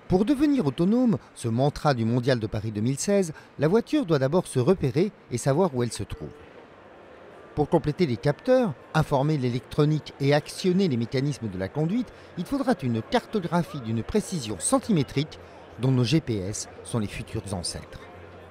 Pour devenir autonome, ce mantra du Mondial de Paris 2016, la voiture doit d'abord se repérer et savoir où elle se trouve. Pour compléter les capteurs, informer l'électronique et actionner les mécanismes de la conduite, il faudra une cartographie d'une précision centimétrique dont nos GPS sont les futurs ancêtres.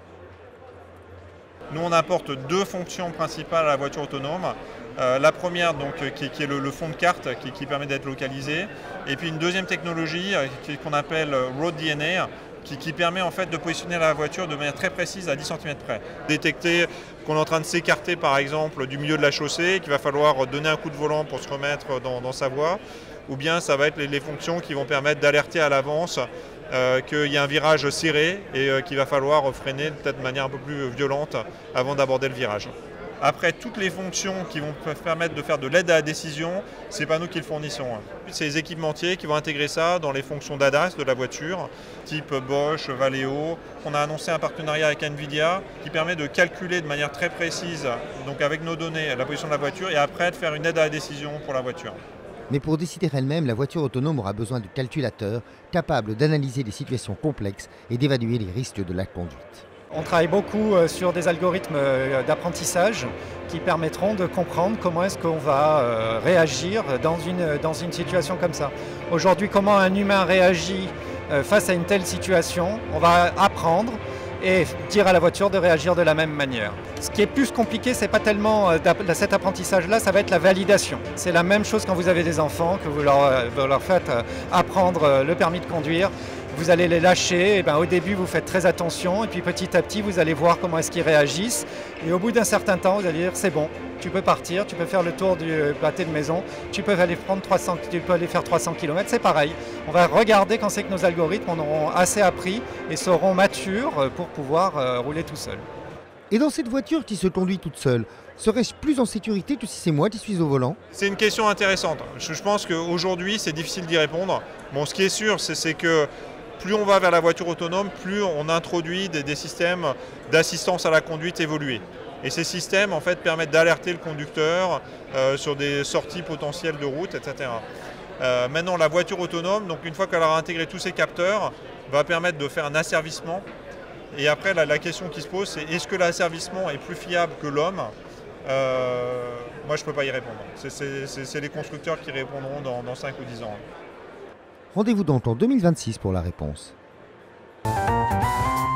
Nous, on apporte deux fonctions principales à la voiture autonome. La première, donc, qui est le fond de carte qui permet d'être localisé. Et puis une deuxième technologie qu'on appelle Road DNA, qui permet en fait de positionner la voiture de manière très précise à 10 cm près. Détecter qu'on est en train de s'écarter par exemple du milieu de la chaussée, qu'il va falloir donner un coup de volant pour se remettre dans sa voie, ou bien ça va être les fonctions qui vont permettre d'alerter à l'avance qu'il y a un virage serré et qu'il va falloir freiner peut-être de manière un peu plus violente avant d'aborder le virage. Après, toutes les fonctions qui vont permettre de faire de l'aide à la décision, ce n'est pas nous qui le fournissons. C'est les équipementiers qui vont intégrer ça dans les fonctions d'ADAS de la voiture, type Bosch, Valeo. On a annoncé un partenariat avec Nvidia qui permet de calculer de manière très précise, donc avec nos données, la position de la voiture et après de faire une aide à la décision pour la voiture. Mais pour décider elle-même, la voiture autonome aura besoin de calculateurs capables d'analyser des situations complexes et d'évaluer les risques de la conduite. On travaille beaucoup sur des algorithmes d'apprentissage qui permettront de comprendre comment est-ce qu'on va réagir dans une situation comme ça. Aujourd'hui, comment un humain réagit face à une telle situation, on va apprendre et dire à la voiture de réagir de la même manière. Ce qui est plus compliqué, c'est pas tellement cet apprentissage-là, ça va être la validation. C'est la même chose quand vous avez des enfants, que vous leur faites apprendre le permis de conduire. Vous allez les lâcher, et au début vous faites très attention et puis petit à petit vous allez voir comment est-ce qu'ils réagissent et au bout d'un certain temps vous allez dire c'est bon, tu peux partir, tu peux faire le tour du pâté de maison, tu peux aller faire 300 km, c'est pareil. On va regarder quand c'est que nos algorithmes en auront assez appris et seront matures pour pouvoir rouler tout seul. Et dans cette voiture qui se conduit toute seule, serais-je plus en sécurité que si c'est moi qui suis au volant? C'est une question intéressante. Je pense qu'aujourd'hui c'est difficile d'y répondre. Bon, ce qui est sûr c'est que plus on va vers la voiture autonome, plus on introduit des systèmes d'assistance à la conduite évolués. Et ces systèmes en fait, permettent d'alerter le conducteur sur des sorties potentielles de route, etc. Maintenant, la voiture autonome, donc une fois qu'elle aura intégré tous ces capteurs, va permettre de faire un asservissement. Et après, la question qui se pose, c'est est-ce que l'asservissement est plus fiable que l'homme? Moi, je ne peux pas y répondre. C'est les constructeurs qui répondront dans 5 ou 10 ans. Rendez-vous donc en 2026 pour la réponse.